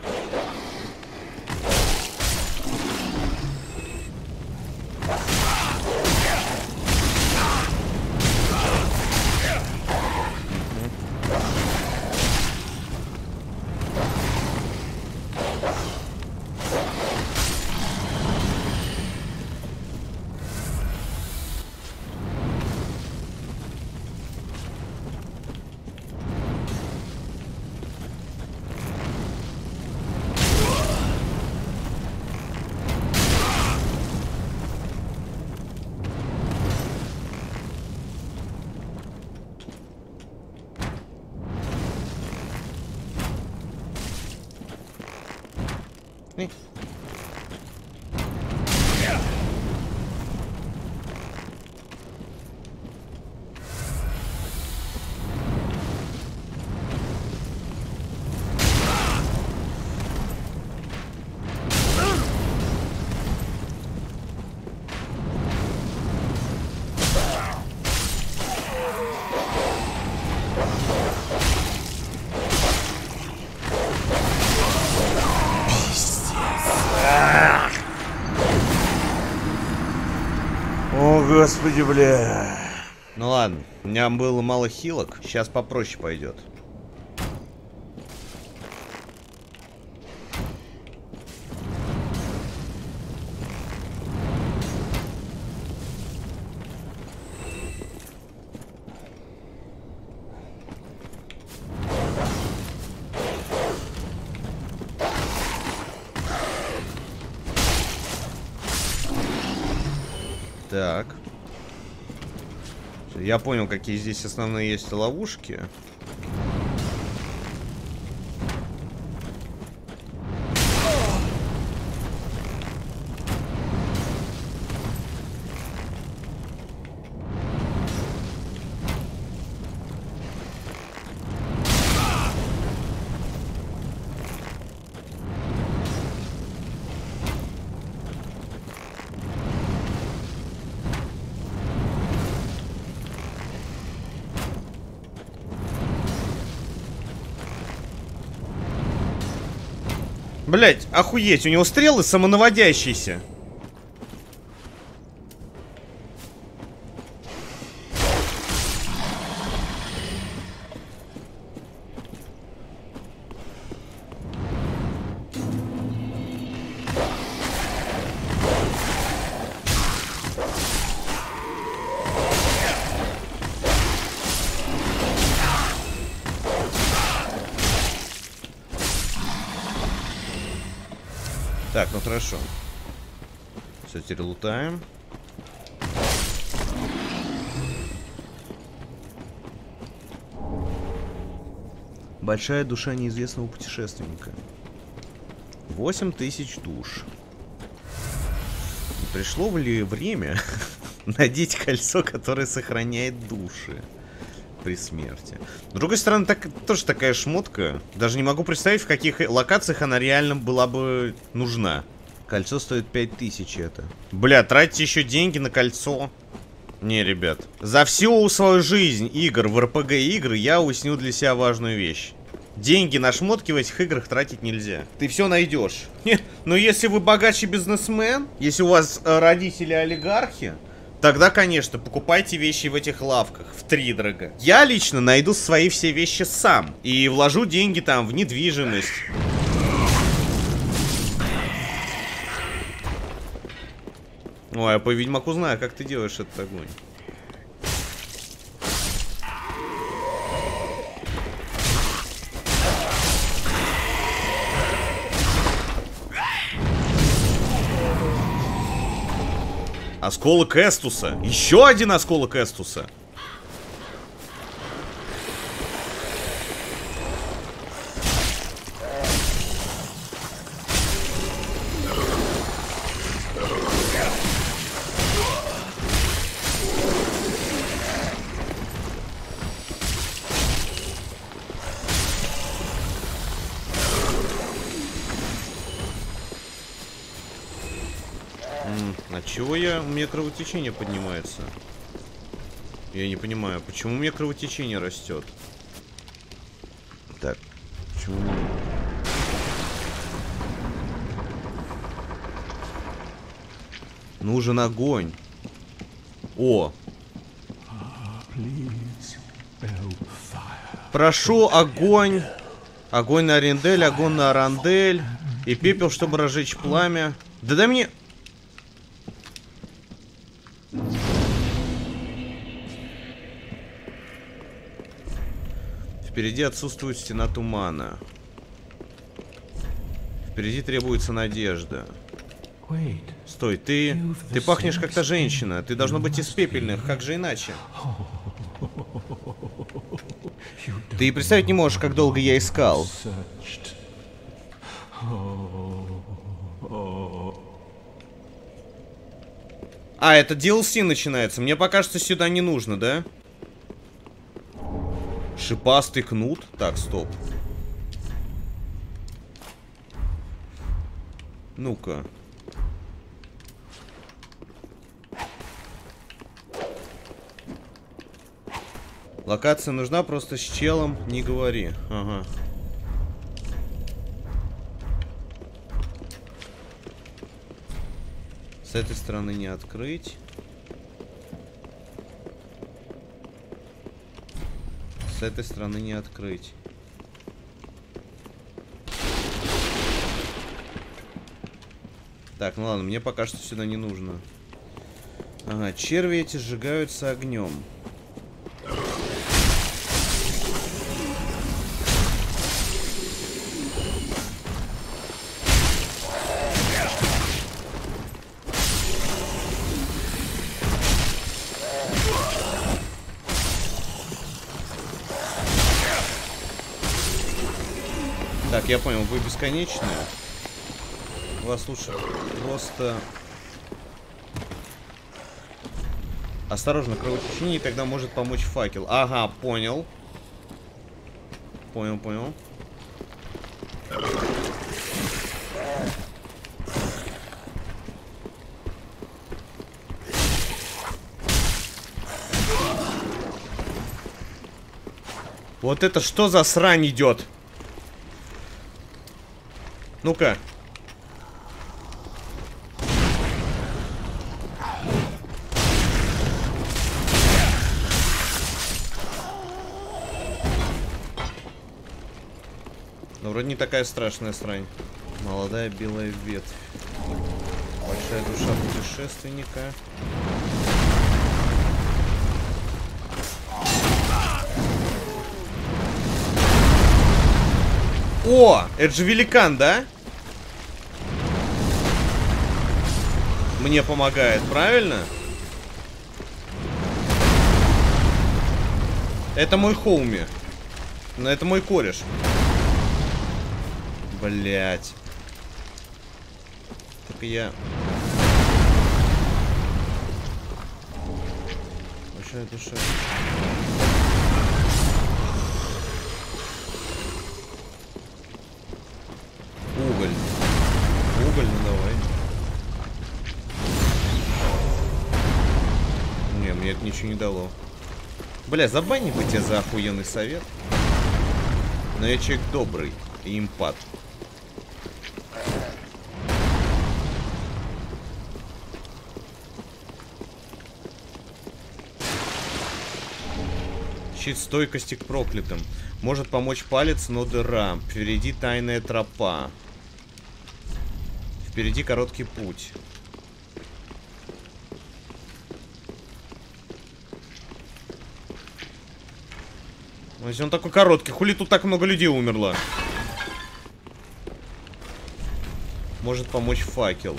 О, господи, бля. Ну ладно, у меня было мало хилок. Сейчас попроще пойдет. Так. Я понял, какие здесь основные есть ловушки. Блять, охуеть, у него стрелы самонаводящиеся. Так, ну хорошо. Все, теперь лутаем. Большая душа неизвестного путешественника. 8000 душ. Пришло ли время надеть кольцо, которое сохраняет души при смерти? С другой стороны, тоже такая шмотка. Даже не могу представить, в каких локациях она реально была бы нужна. Кольцо стоит 5000 это. Бля, тратите еще деньги на кольцо. Не, ребят. За всю свою жизнь игр в РПГ игры я уяснил для себя важную вещь. Деньги на шмотки в этих играх тратить нельзя. Ты все найдешь. Но если вы богачий бизнесмен, если у вас родители олигархи, тогда, конечно, покупайте вещи в этих лавках втридорога. Я лично найду свои все вещи сам. И вложу деньги там в недвижимость. Ой, я по Ведьмаку знаю, как ты делаешь этот огонь. Осколок Эстуса. Еще один осколок Эстуса. А чего у меня кровотечение поднимается? Я не понимаю, почему у меня кровотечение растет? Так, почему... Нужен огонь. О! Прошу огонь. Огонь на Арендель, огонь на Арандель. И пепел, чтобы разжечь пламя. Да дай мне... Впереди отсутствует стена тумана. Впереди требуется надежда. Стой, ты пахнешь как-то женщина. Ты должна быть из пепельных, как же иначе? Ты и представить не можешь, как долго я искал. А, это DLC начинается. Мне пока что сюда не нужно, да? Шипастый кнут. Так, стоп. Ну-ка. Локация нужна, просто с челом не говори. Ага. С этой стороны не открыть. С этой стороны не открыть. Так, ну ладно, мне пока что сюда не нужно. Ага, черви эти сжигаются огнем. Так, я понял, вы бесконечные. Вас лучше просто... Осторожно, кровотечение, тогда может помочь факел. Ага, понял. Понял. Вот это что за срань идет? Ну-ка. Ну, вроде не такая страшная срань. Молодая белая ветвь. Большая душа путешественника. О, это же великан, да? Мне помогает, правильно? Это мой хоуми. Но это мой кореш. Блять. Так я... Большая душа. Уголь. Уголь, ну давай. Не, мне это ничего не дало. Бля, забани бы тебя за охуенный совет. Но я человек добрый и импат. Щит стойкости к проклятым. Может помочь палец, но дыра. Впереди тайная тропа. Впереди короткий путь. Ну, если он такой короткий, хули тут так много людей умерло? Может помочь факел.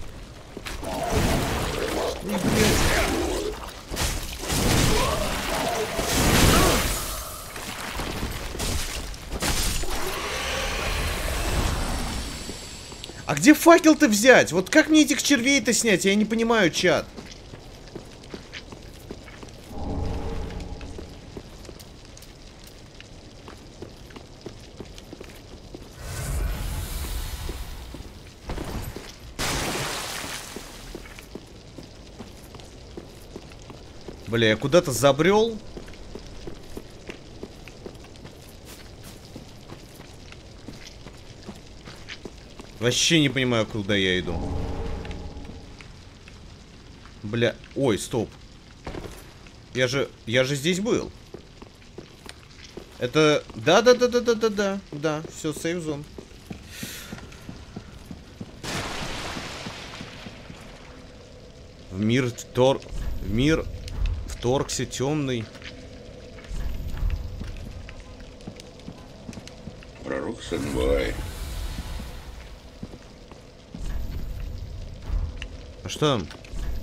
А где факел-то взять? Вот как мне этих червей-то снять? Я не понимаю, чат. Бля, я куда-то забрел. Вообще не понимаю, куда я иду. Бля, ой, стоп. Я же здесь был. Это... Да, все, сейф-зон. В мир вторгся темный. Пророк Сенбай. А что там?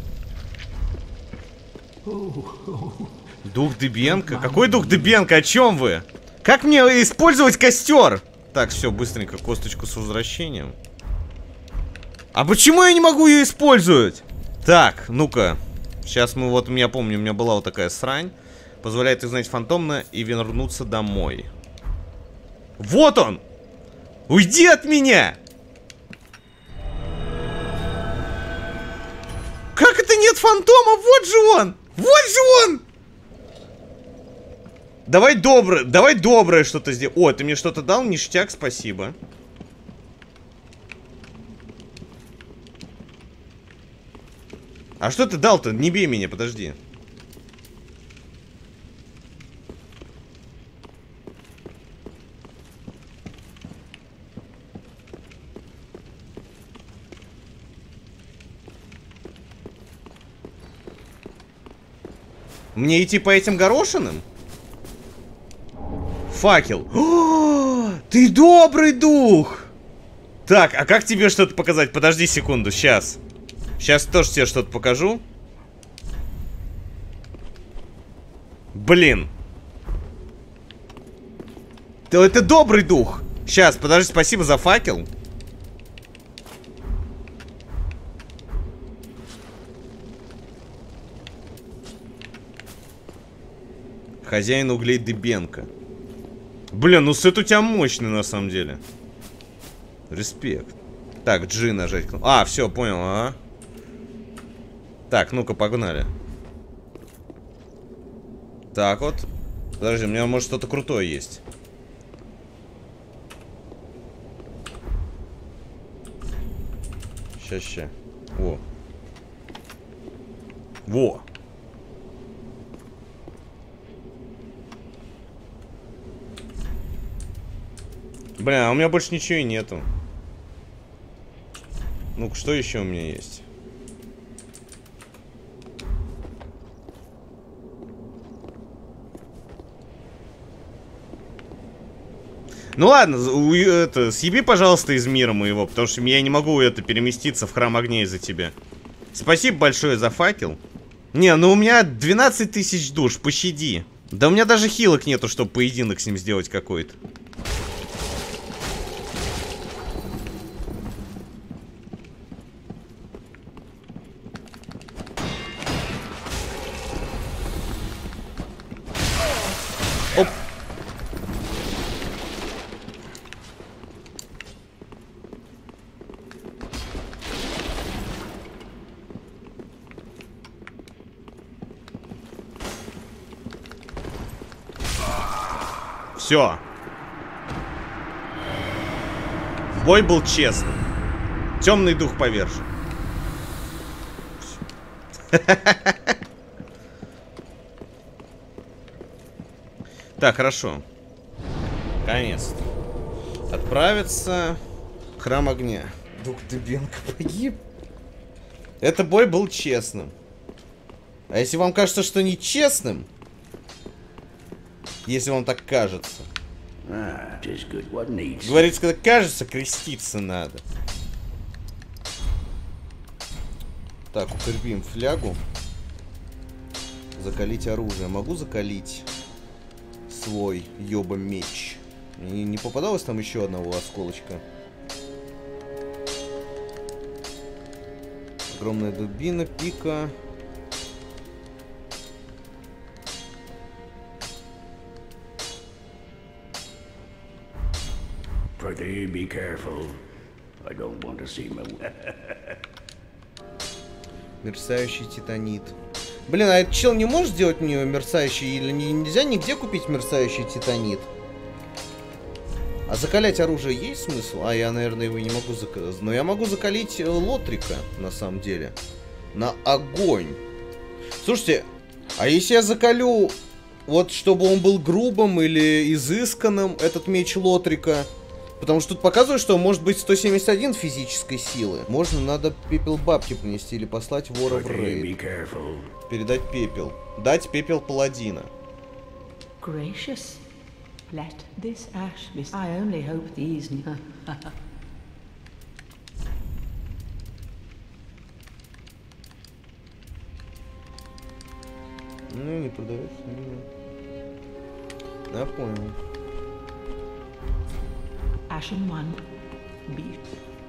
Дух Дыбенко? Какой дух Дыбенко? О чем вы? Как мне использовать костер? Так, все, быстренько косточку с возвращением. А почему я не могу ее использовать? Так, ну-ка. Сейчас мы вот, я помню, у меня была вот такая срань. Позволяет узнать фантомно и вернуться домой. Вот он! Уйди от меня! Как это нет фантома? Вот же он! Вот же он! Давай доброе что-то сделай. О, ты мне что-то дал? Ништяк, спасибо. А что ты дал-то? Не бей меня, подожди. Мне идти по этим горошинам? Факел. О, ты добрый дух! Так, а как тебе что-то показать? Подожди секунду, сейчас. Сейчас тоже тебе что-то покажу. Блин. Это добрый дух. Сейчас, подожди, спасибо за факел. Хозяин углей Дыбенко. Блин, ну сет у тебя мощный на самом деле. Респект. Так, G нажать. А, все, понял, ага. Так, ну-ка, погнали. Так вот. Подожди, у меня может что-то крутое есть. Ща. Во. Во. Бля, а у меня больше ничего и нету. Ну-ка, что еще у меня есть? Ну ладно, съеби, пожалуйста, из мира моего, потому что я не могу переместиться в храм огня из-за тебя. Спасибо большое за факел. Не, ну у меня 12 тысяч душ, пощади. Да у меня даже хилок нету, чтобы поединок с ним сделать какой-то. Оп. Все. Бой был честным. Темный дух повержен. Так, хорошо. Наконец-то. Отправиться в храм огня. Дух Дыбенко погиб. Это бой был честным. А если вам кажется, что нечестным, если вам так кажется, говорится, когда кажется, креститься надо. Так, употребим флягу. Закалить оружие. Могу закалить свой ёба меч? Не попадалось там еще одного осколочка? Огромная дубина, пика. Be careful. I don't want to see my... Мерцающий титанит. Блин, а этот чел не может сделать мне мерцающий? Или нельзя нигде купить мерцающий титанит? А закалять оружие есть смысл? А, я, наверное, его не могу закалить. Но я могу закалить Лотрика, на самом деле. На огонь. Слушайте, а если я закалю, вот чтобы он был грубым или изысканным, этот меч Лотрика? Потому что тут показывают, что он может быть 171 физической силы. Можно, надо пепел бабки принести или послать вора в рейд. Передать пепел. Дать пепел паладина. Gracious, let this ash be. I only hope these. Ну, не продается. Я понял. Ashen one, beef.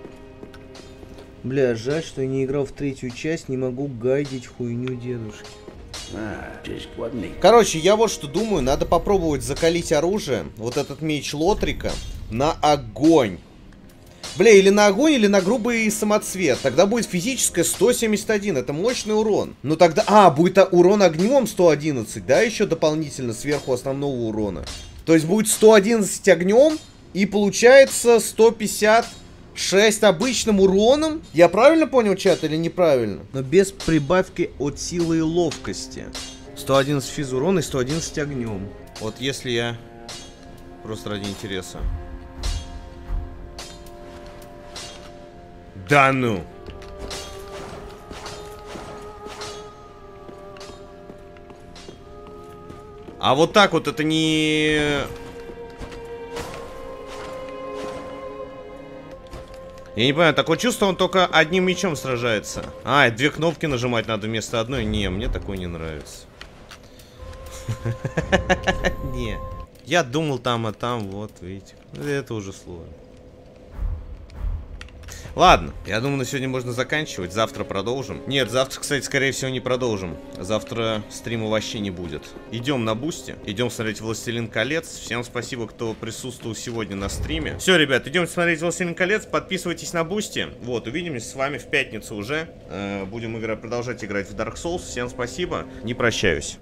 Бля, жаль, что я не играл в третью часть, не могу гайдить хуйню дедушки. Короче, я вот что думаю, надо попробовать закалить оружие, вот этот меч Лотрика, на огонь. Бля, или на огонь, или на грубый самоцвет. Тогда будет физическое 171, это мощный урон. Ну тогда, будет урон огнем 111, да, еще дополнительно сверху основного урона. То есть будет 111 огнем. И получается 156 обычным уроном. Я правильно понял, чат, или неправильно? Но без прибавки от силы и ловкости. 111 физ урона и 111 огнем. Вот если я... Просто ради интереса. Да ну! А вот так вот это не... Я не понимаю, такое чувство, он только одним мечом сражается. Две кнопки нажимать надо вместо одной. Не, мне такое не нравится. Не. Я думал там, а там, вот, видите. Это уже сложно. Ладно, я думаю, на сегодня можно заканчивать. Завтра продолжим. Нет, завтра, кстати, скорее всего, не продолжим. Завтра стрима вообще не будет. Идем на бусти. Идем смотреть «Властелин колец». Всем спасибо, кто присутствовал сегодня на стриме. Все, ребят, идем смотреть «Властелин колец». Подписывайтесь на бусти. Вот, увидимся с вами в пятницу уже. Будем продолжать играть в Dark Souls. Всем спасибо. Не прощаюсь.